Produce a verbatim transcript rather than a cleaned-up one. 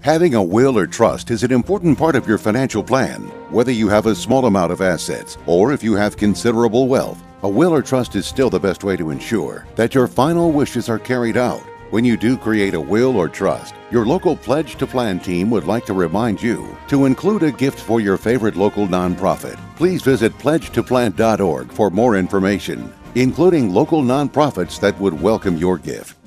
Having a will or trust is an important part of your financial plan. Whether you have a small amount of assets or if you have considerable wealth, a will or trust is still the best way to ensure that your final wishes are carried out. When you do create a will or trust, your local Pledge to Plan team would like to remind you to include a gift for your favorite local nonprofit. Please visit pledge to plan dot org for more information, including local nonprofits that would welcome your gift.